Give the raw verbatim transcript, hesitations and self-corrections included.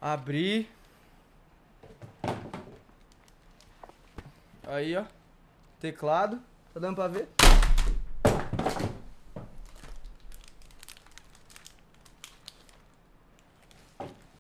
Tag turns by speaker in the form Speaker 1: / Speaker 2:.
Speaker 1: Abrir. Aí, ó. Teclado. Tá dando pra ver?